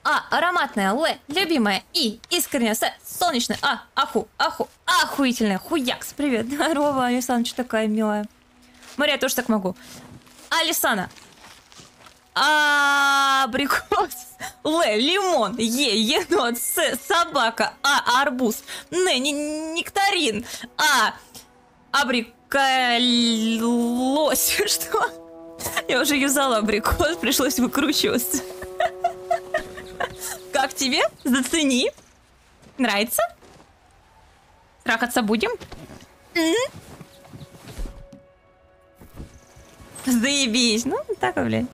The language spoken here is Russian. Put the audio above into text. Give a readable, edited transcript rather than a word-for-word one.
Ароматная, Л, любимая, И, искренняя, С, солнечная, охуительная, хуякс. Привет, здорово, Алисана, что такая милая. Мария, я тоже так могу. Алисана. Абрикос. Л, лимон, Е, енот, С, собака, арбуз, Н, нектарин, абриколось. Что? Я уже юзала абрикос, пришлось выкручиваться. Как тебе? Зацени. Нравится? Трахаться будем? Заебись. Ну, так, блядь.